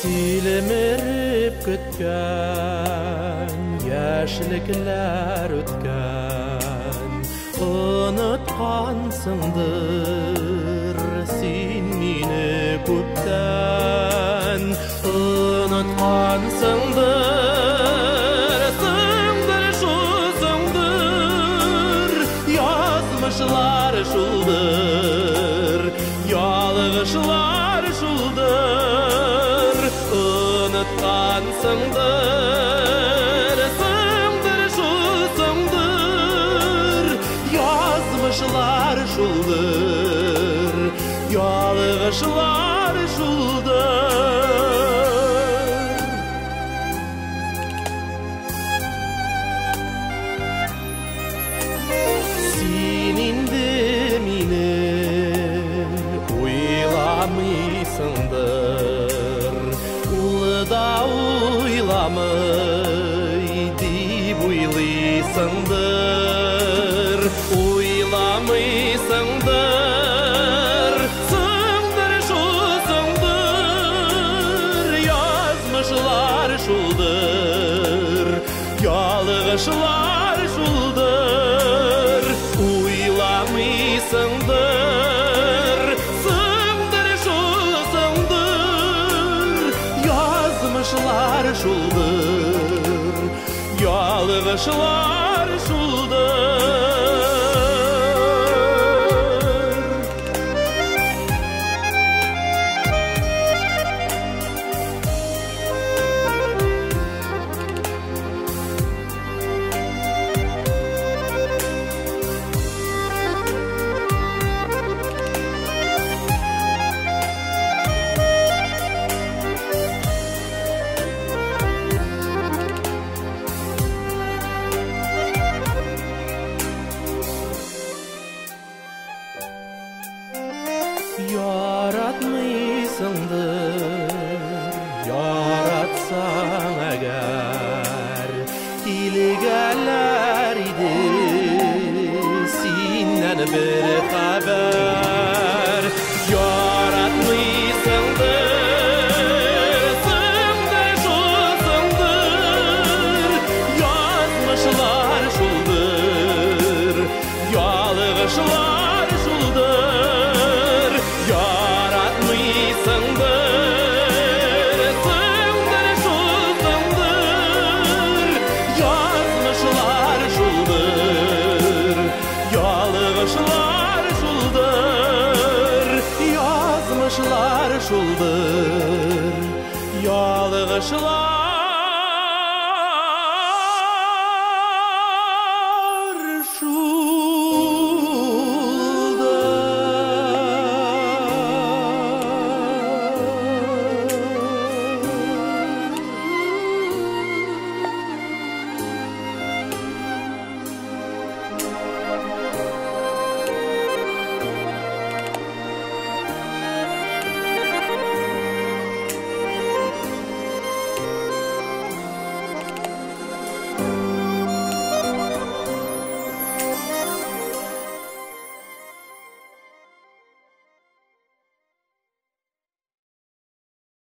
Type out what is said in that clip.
Силемеріп күткен, яшілікілер өткен, ұнытқансыңдыр сен мені көптен, ұнытқансыңдыр, сыңдыр шусыңдыр, язмышылар шулдыр, ялғышылар шулдыр, ұнытқансыңдыр, сыңдыр шусыңдыр, язмышылар шулдыр, ялғышылар шулдыр. Сен енді мені ойламайсыңдыр, да ойламай деп ойлайсыңдыр, ойламайсыңдыр, сыңдыр шусыңдыр, язмышылар шулдыр, ялғышылар шулдыр, ойламайсыңдыр, сыңдыр шусыңдыр, язмышылар шулдыр, ялғышылар шулдыр. Yaratmайсыңдыр, яратсаң әгәр, килгәләр иде синнән бер хәбәр. Яратмайсыңдыр, сыңдыр шусыңдыр, язмышылар шулдыр, ялгышлар шулдыр. Яратмайсыңдыр, сыңдыр шусыңдыр, язмышылар шулдыр, ялгышлар шулдыр, язмышылар шулдыр, ялгышлар